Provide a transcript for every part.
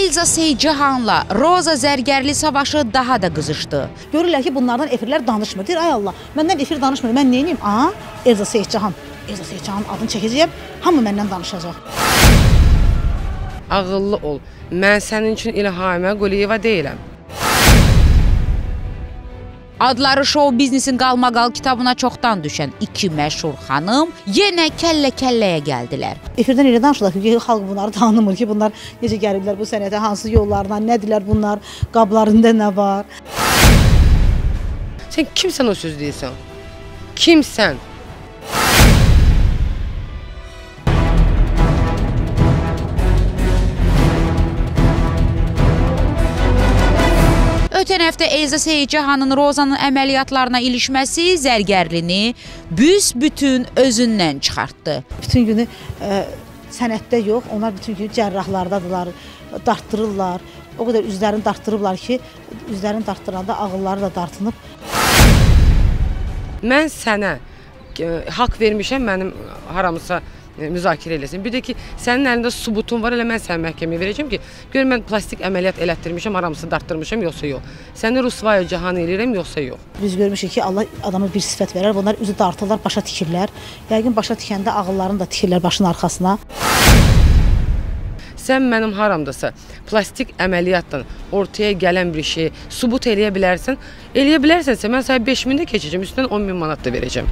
Elza Seycihanla Roza Zərgərli savaşı daha da qızışdı. Görürlər ki, bunlardan efirlər danışmır. Deyir, ay Allah, məndən efir danışmır, mən neyniyim? Aha, Elza Seycihan. Elza Seycihanın adını çəkəcəyəm, hamı məndən danışacaq. Ağıllı ol, mən sənin üçün İlhamə Quliyeva deyiləm. Adları şou biznesin qalmaqal kitabına çoxdan düşən iki məşhur xanım yenə kəllə-kəlləyə gəldilər. Efirdən elə danışırlar ki, xalq bunları tanımır ki, bunlar necə gəliblər bu sənətə, hansı yollardan, nədirlər bunlar, qablarında nə var. Sən kimsən o söz deyirsən? Kimsən? Ötən həftə Elza Seycihanın Rozanın əməliyyatlarına ilişməsi Zərgərlini büsbütün özündən çıxartdı. Bütün günü sənətdə yox, onlar bütün günü cərrahlardadılar, dartdırırlar. O qədər üzlərini dartdırıblar ki, üzlərini dartdıranda ağılları da dartınıb. Mən sənə haqq vermişəm, mənim haramısa müzakirə eləsin. Bir də ki, sənin əlində subutun var, elə mən sənə məhkəməyə verəcəm ki, gör mən plastik əməliyyat elətdirmişəm, haramısı dartdırmışam, yoxsa yox. Səni rüsvay cahan eləyirəm, yoxsa yox. Biz görmüşük ki, Allah adama bir sifət verər, bunlar üzü dartırlar, başa tikirlər. Yəqin başa tikəndə ağıllarını da tikirlər başın arxasına. Sən mənim haramdasa plastik əməliyyatdan ortaya gələn bir şeyi subut eləyə bilərsən. Eləyə bilərsənsə, mən sənə 5.000 də keçəcəm, üstündən 10.000 manat da verəcəm.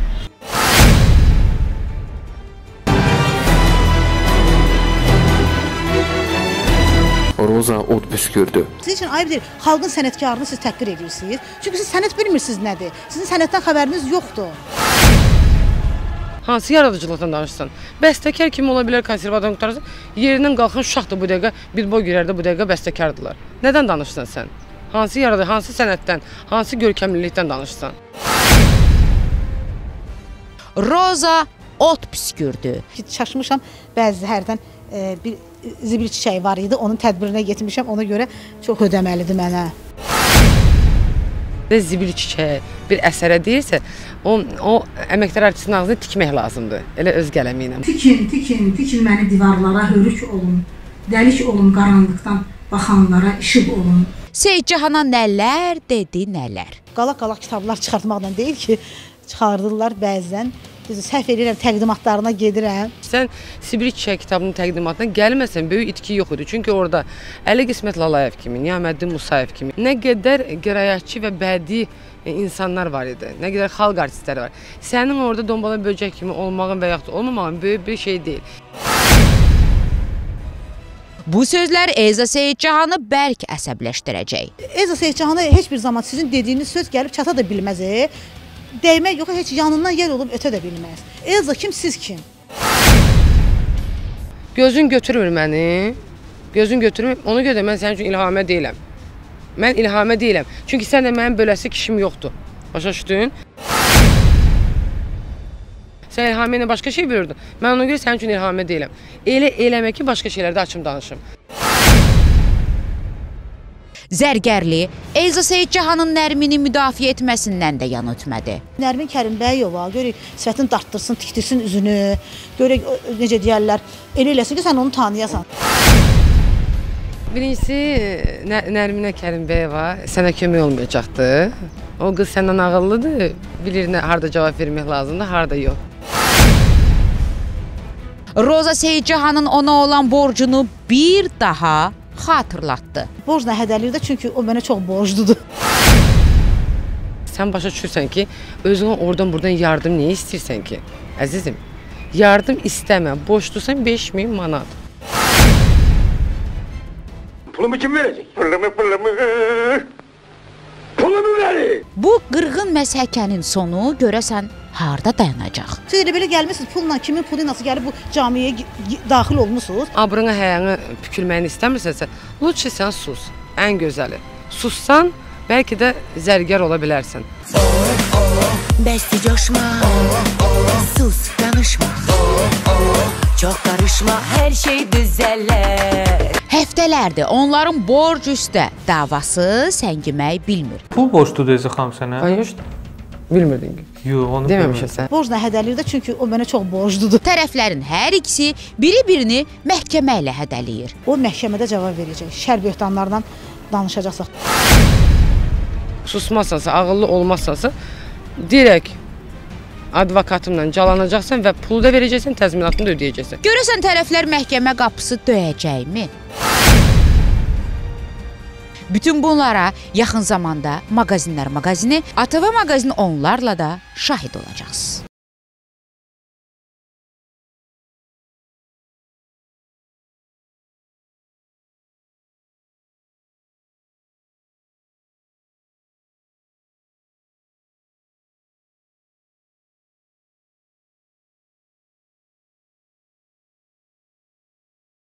Roza od püskürdü. Sizin üçün ayıbdır, xalqın sənətkarını siz təhqir edirsiniz. Çünki siz sənət bilmirsiniz nədir. Sizin sənətdən xəbəriniz yoxdur. Hansı yaradıcılıqdan danışsan? Bəstəkar kimi ola bilər, konservatordan qutarsan, yerindən qalxan uşaqdır bu dəqiqə, bir boy girərdə bu dəqiqə bəstəkardılar. Nədən danışsan sən? Hansı yaradı, hansı sənətdən, hansı görkəmlilikdən danışsan? Roza ot püskürdü. Çaşmışam, bəzi hərdən bir zibil çiçəyi var idi, onun tədbirinə getmişəm, ona görə çox ödəməlidir mənə. Zibil çiçəyi bir əsərə deyirsə, o əməkdar artistin ağzını tikmək lazımdır, elə öz qələmi ilə. Tikin məni divarlara, hörük olun, dəlik olun qaranlıqdan baxanlara, işıq olun. Seycihana nələr dedi, nələr. Qalaq-qalaq kitablar çıxartmaqla deyil ki, çıxardırlar bəzən. Səhv edirəm, təqdimatlarına gedirəm. Sən Sibir Çiçəyi kitabının təqdimatına gəlməsən, böyük itki yox idi. Çünki orada Əli Qismət Lalayev kimi, Niyaməddin Musayev kimi nə qədər qərayətçi və bədii insanlar var idi, nə qədər xalq artistləri var. Sənin orada dombala böcək kimi olmağın və yaxud da olmamağın böyük bir şey deyil. Bu sözlər Elza Seycihanı bərk əsəbləşdirəcək. Elza Seycihanı heç bir zaman sizin dediyiniz söz gəlib çata da bilməz. Dəymək yox, heç yanından yer olub ötə də bilməz. Elza kim, siz kim? Gözün götürmür məni. Gözün götürmür. Ona görə də mən sənin üçün İlhamə deyiləm. Mən İlhamə deyiləm. Çünki sən də mənim beləsi kişim yoxdur. Başa düşdün? Sən İlhamə ilə başqa şey bilirdin. Mən ona görə sənin üçün İlhamə deyiləm. Elə eləmək ki, başqa şeylərdə açım danışım. Zərgərli Elza Seycihanın Nərmini müdafiə etməsindən də yan ötmədi. Nərmin Kərimbəyova görək sifətini dartdırsın, tikdirsin üzünü. Görək necə deyərlər, elə eləsin ki, sən onu tanıyasan. Birincisi, Nərminə Kərimbəyova sənə kömək olmayacaqdı. O qız səndən ağıllıdır, bilir harada cavab vermək lazımdır, harada yox. Roza Seycihanın ona olan borcunu bir daha xatırlatdı. Borcla hədəliyir də, çünki o mənə çox borcludur. Sən başa düşürsən ki, özünə oradan-buradan yardım niyə istəyirsən ki? Əzizim, yardım istəmə, borclusan 5.000 manat. Pulumu kim verəcək? Pulumu verin! Bu qırğın məshəkənin sonu görəsən harda dayanacaq? Siz elə belə gəlmişsiniz, pulla, kimin pulu nasıl gəlib bu camiyə daxil olmuşsunuz? Abrını, həyəni pükülməyini istəmirsənsə, lütfü sən sus, ən gözəli. Sussan, bəlkə də zərgər ola bilərsən. Bəsti coşma, sus, danışma, çox qarışma, hər şey düzələr. Həftələrdir onların borc üstə davası səngimək bilmir. Pul borcludur Elza xanım sənə? Hayır, bilmirdin ki. Yox, onu Deməmişəm sən. Borcla hədələyir də, çünki o mənə çox borcludur. Tərəflərin hər ikisi biri-birini məhkəmə ilə hədələyir. O məhkəmədə cavab verəcək. Şər böhtanlardan danışacaqsa. Susmazsansa, ağıllı olmazsansa, direkt advokatımla calanacaqsan və pulu da verəcəksən, təzminatını da ödəyəcəksən. Görəsən tərəflər məhkəmə qapısı döyəcəkmi? Bütün bunlara yaxın zamanda Maqazinlər maqazini, ATV maqazini onlarla da şahid olacaqsınız.